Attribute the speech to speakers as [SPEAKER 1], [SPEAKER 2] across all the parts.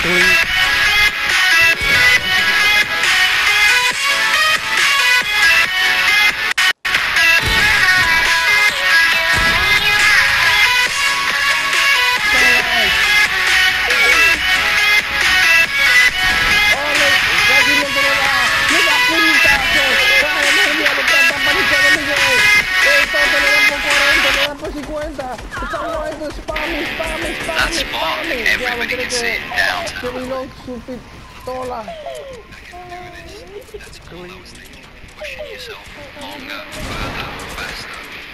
[SPEAKER 1] That spark, everybody can see it downtown. That's cool. Pushing yourself longer, further, faster.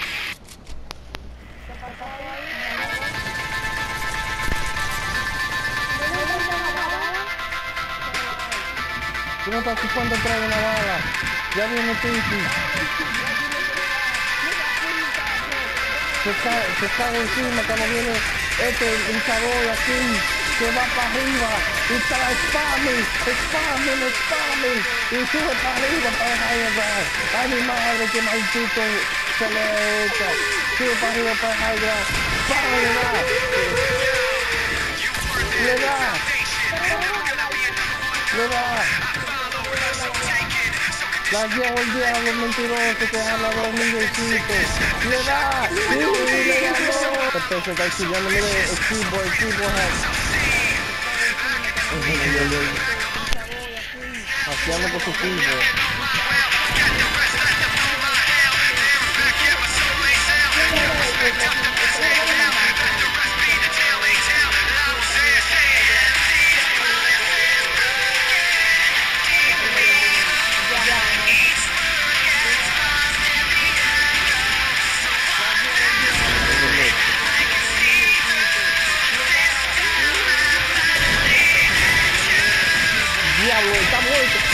[SPEAKER 2] Tú no estás ocupando atrás de una bala. Ya viene Titi. Se cae encima cuando viene el luchador aquí. Que va para arriba. Y está spamming. Y sube para arriba para dejar llegar. Ay, mi madre, que maldito se le echa. Sube para arriba para dejar llegar. ¡Pam! Le da. La llevo el diablo mentiroso que habla de los niñecitos. Le da. Le ganó. Entonces está estudiando, mire, el keyboard. Haciendo con su keyboard. Diablo, está muerto.